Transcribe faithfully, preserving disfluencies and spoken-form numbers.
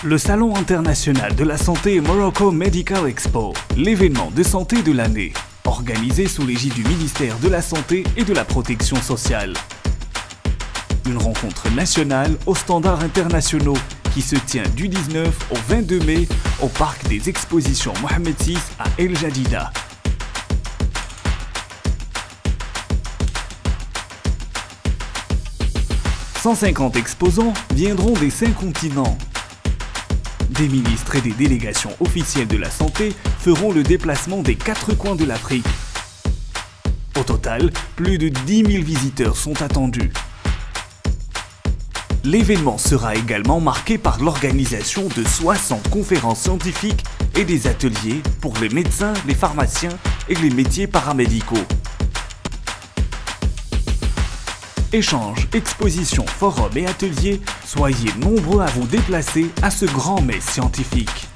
Le Salon international de la santé Morocco Medical Expo, l'événement de santé de l'année, organisé sous l'égide du ministère de la Santé et de la Protection sociale. Une rencontre nationale aux standards internationaux qui se tient du dix-neuf au vingt-deux mai au parc des expositions Mohamed six à El Jadida. cent cinquante exposants viendront des cinq continents. Des ministres et des délégations officielles de la santé feront le déplacement des quatre coins de l'Afrique. Au total, plus de dix mille visiteurs sont attendus. L'événement sera également marqué par l'organisation de soixante conférences scientifiques et des ateliers pour les médecins, les pharmaciens et les métiers paramédicaux. Échanges, expositions, forums et ateliers, soyez nombreux à vous déplacer à ce grand messe scientifique.